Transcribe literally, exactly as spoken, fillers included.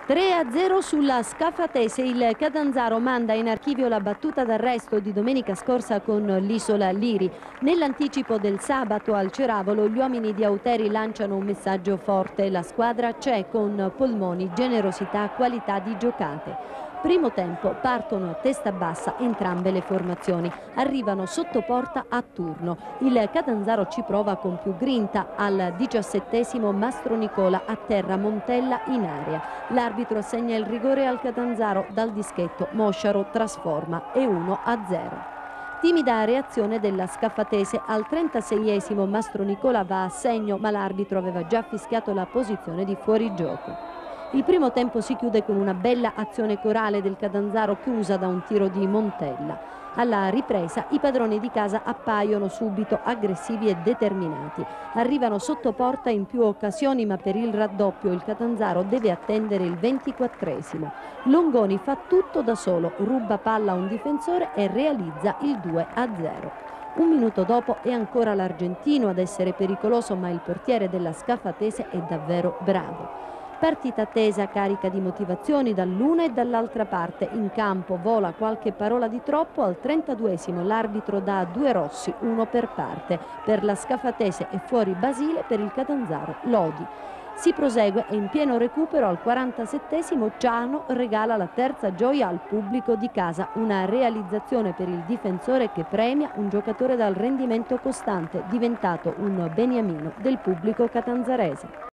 tre a zero sulla Scafatese, il Catanzaro manda in archivio la battuta d'arresto di domenica scorsa con l'Isola Liri. Nell'anticipo del sabato al Ceravolo gli uomini di Auteri lanciano un messaggio forte: la squadra c'è, con polmoni, generosità, qualità di giocate. Primo tempo, partono a testa bassa entrambe le formazioni, arrivano sotto porta a turno. Il Catanzaro ci prova con più grinta. Al diciassettesimo Mastro Nicola atterra Montella in area. L'arbitro assegna il rigore al Catanzaro, dal dischetto Mosciaro trasforma e uno a zero. Timida reazione della Scafatese. Al trentaseiesimo Mastro Nicola va a segno, ma l'arbitro aveva già fischiato la posizione di fuorigioco. Il primo tempo si chiude con una bella azione corale del Catanzaro, chiusa da un tiro di Montella. Alla ripresa i padroni di casa appaiono subito aggressivi e determinati. Arrivano sotto porta in più occasioni, ma per il raddoppio il Catanzaro deve attendere il ventiquattresimo. Longoni fa tutto da solo, ruba palla a un difensore e realizza il due a zero. Un minuto dopo è ancora l'argentino ad essere pericoloso, ma il portiere della Scafatese è davvero bravo. Partita tesa, carica di motivazioni dall'una e dall'altra parte. In campo vola qualche parola di troppo. Al trentaduesimo l'arbitro dà due rossi, uno per parte. Per la Scafatese è fuori Basile, per il Catanzaro Lodi. Si prosegue e in pieno recupero al quarantasettesimo Ciano regala la terza gioia al pubblico di casa. Una realizzazione per il difensore che premia un giocatore dal rendimento costante, diventato un beniamino del pubblico catanzarese.